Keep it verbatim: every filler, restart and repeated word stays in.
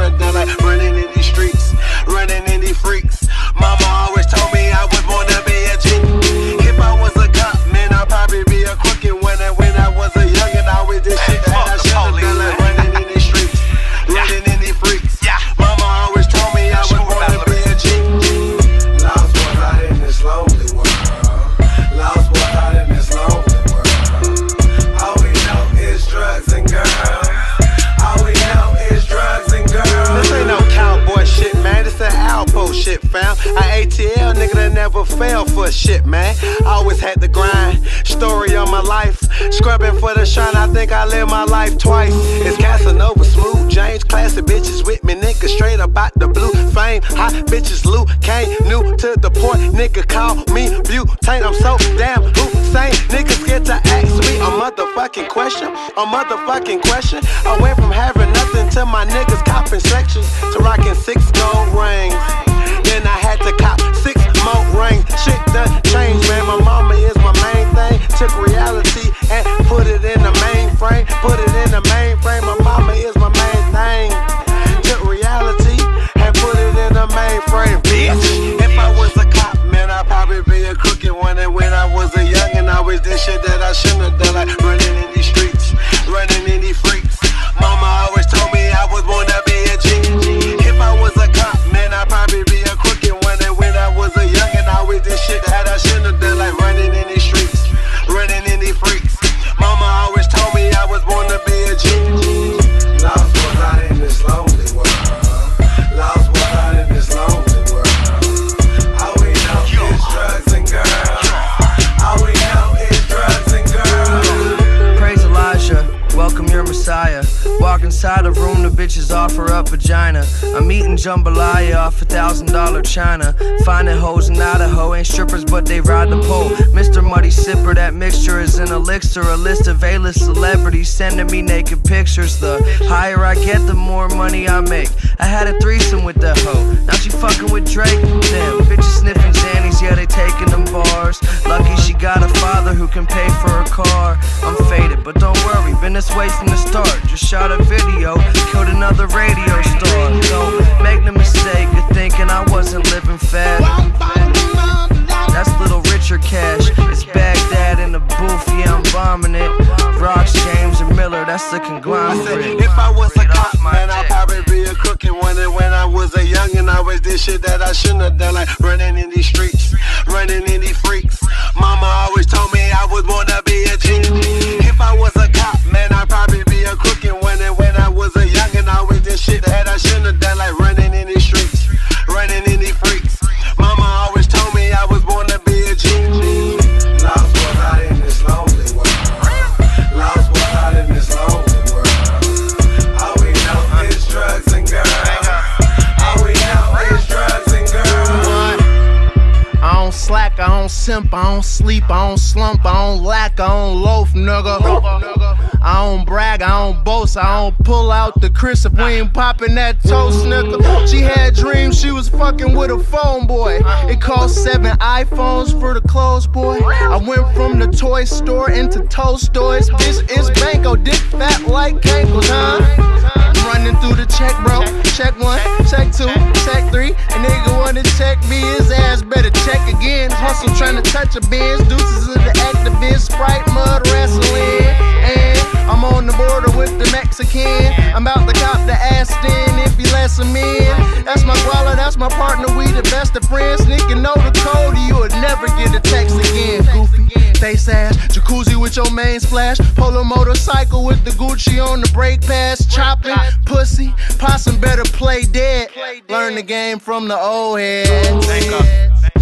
have done, like running in these streets, running in these freaks. Mama always told me I was born to be a G. If I was a cop, man, I'd probably be a crooked one. And when I was a youngin', I always did shit that I should have done, like running in these streets, running in these freaks. Mama always told me I was born to be a G. Lost boys out in this lonely world. Lost boys out in this lonely world. All we know is drugs and girls. All we know is drugs and girls. This ain't no cowboy shit, man. This that outpost shit, fam. I A T L nigga that never fell for shit, man. Always had to grind. Story of my life. Scrubbing for the shine. I think I lived my life twice. It's Casanova, Smooth James, classic bitches with me, nigga. Straight up out the blue. Fame, hot bitches, Luke Kane, new to the point. Nigga call me butane. I'm so damn Hussein. Niggas scared to ask me a motherfucking question. A motherfucking question. I went from having nothing to my niggas copping sections to rocking six gold rings. Then I had to cop six more rings. Shit done changed, man. My mama is my main thing. Took reality and put it in the mainframe. Put it in the mainframe. My mama is my main thing. Took reality and put it in the mainframe, bitch. If I was a cop, man, I'd probably be a crooked one. And when I was a youngin', I always did shit that I shouldn't have done, like running in these streets, running in these freaks. Mama always told me I was born to be a G. If I was a cop, man, I'd probably be a crooked one. And when I was a youngin', I always did shit that I shouldn't have done, like running in these streets, running in these freaks. Mama always told me I was born to be a G. Lost boys out in this lonely world. Lost boys out in this lonely world. All we know is drugs and girls. All we know is drugs and girls. Praise Elijah, welcome your Messiah. Walk inside a room, the bitches offer up vagina. I'm eating jambalaya off a thousand dollar china. Finding hoes in Idaho, ain't strippers but they ride the pole. Mister Muddy Sipper, that mixture is an elixir. A list of A-list celebrities sending me naked pictures. The higher I get, the more money I make. I had a threesome with that hoe, now she fucking with Drake. Damn, bitches sniffing Xannies, yeah they taking them bars. Lucky she got a father who can pay for her car. I'm faded, but don't worry, been this way from the start. Just shot a video, killed another radio star. Don't make the mistake of thinking I wasn't living fast. That's Little Richard Cash. It's Baghdad in the booth, yeah I'm bombing it. Rocks, James and Miller, that's the conglomerate. If I was a cop, man, I'd probably be a crooked one. And when I was a youngin', I always did shit that I shouldn't have done, like running in these streets, running in these freaks. Mama always told me I was born to be a G. If I was a cop, man, I'd probably be a crooked one. And when I was a youngin', I always did shit that I shouldn't have done, like running in these streets, running in these freaks. Mama always told me I was born to be a G. Lost boys out in this lonely world. Lost boys out in this lonely world. All we know is drugs and girls. All we know is drugs and girls. I don't slack, I don't simp, I don't sleep, I don't slump, I don't lack, I don't loaf, nigga. I don't brag, I don't boast, I don't pull out the Chris if we ain't popping that toast, nigga. She had dreams she was fucking with a phone boy. It cost seven iPhones for the clothes, boy. I went from the toy store into Tolstoy's. This is Banco, dick fat like Kankles, huh? Running through the check, bro. Check one, check two, check three. A nigga wanna check me, his ass better check again. Hustle trying to touch a Benz, deuces of the activist, Sprite, mud wrestling. And I'm on the border with the Mexican. I'm about to cop the Aston if he lets him in. That's my guala, that's my partner, we the best of friends. Nigga know the code, you would never get a text again, goofy. Face ass, jacuzzi with your main splash. Polo motorcycle with the Gucci on the brake pads. Chopping, pussy, possum better play dead. Learn the game from the old heads.